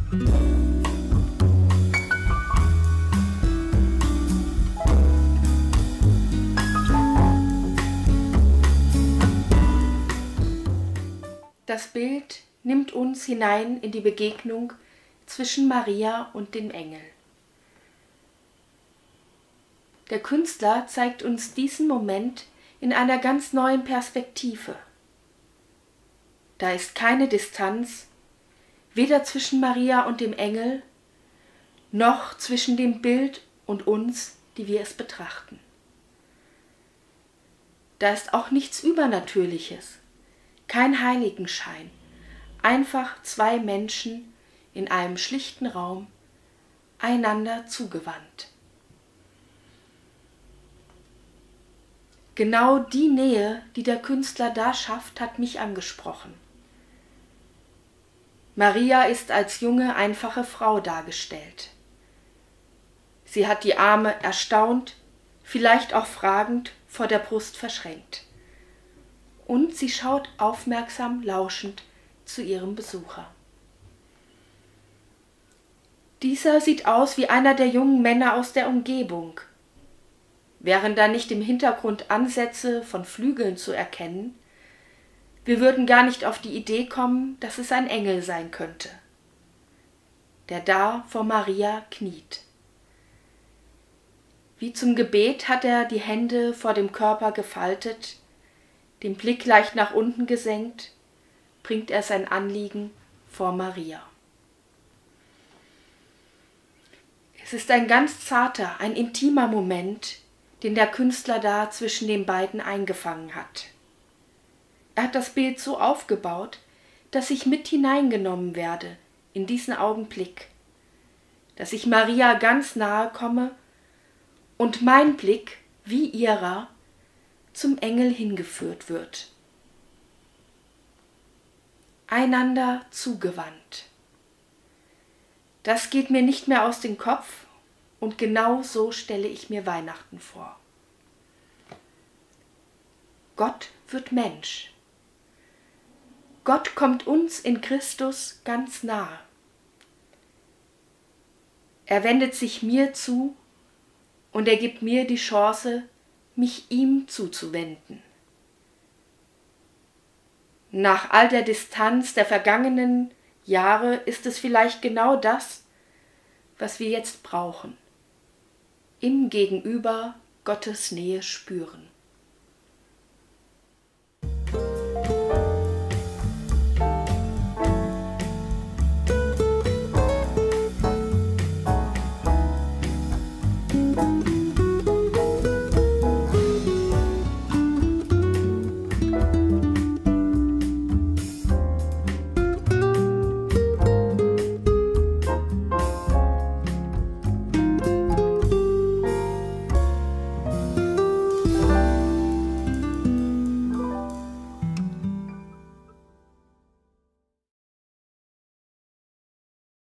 Das Bild nimmt uns hinein in die Begegnung zwischen Maria und dem Engel. Der Künstler zeigt uns diesen Moment in einer ganz neuen Perspektive. Da ist keine Distanz, weder zwischen Maria und dem Engel, noch zwischen dem Bild und uns, die wir es betrachten. Da ist auch nichts Übernatürliches, kein Heiligenschein, einfach zwei Menschen in einem schlichten Raum, einander zugewandt. Genau die Nähe, die der Künstler da schafft, hat mich angesprochen. Maria ist als junge, einfache Frau dargestellt. Sie hat die Arme erstaunt, vielleicht auch fragend, vor der Brust verschränkt. Und sie schaut aufmerksam, lauschend zu ihrem Besucher. Dieser sieht aus wie einer der jungen Männer aus der Umgebung. Wären da nicht im Hintergrund Ansätze von Flügeln zu erkennen, wir würden gar nicht auf die Idee kommen, dass es ein Engel sein könnte, der da vor Maria kniet. Wie zum Gebet hat er die Hände vor dem Körper gefaltet, den Blick leicht nach unten gesenkt, bringt er sein Anliegen vor Maria. Es ist ein ganz zarter, ein intimer Moment, den der Künstler da zwischen den beiden eingefangen hat. Er hat das Bild so aufgebaut, dass ich mit hineingenommen werde in diesen Augenblick, dass ich Maria ganz nahe komme und mein Blick, wie ihrer, zum Engel hingeführt wird. Einander zugewandt. Das geht mir nicht mehr aus dem Kopf und genau so stelle ich mir Weihnachten vor. Gott wird Mensch. Gott kommt uns in Christus ganz nahe. Er wendet sich mir zu und er gibt mir die Chance, mich ihm zuzuwenden. Nach all der Distanz der vergangenen Jahre ist es vielleicht genau das, was wir jetzt brauchen. Im Gegenüber Gottes Nähe spüren.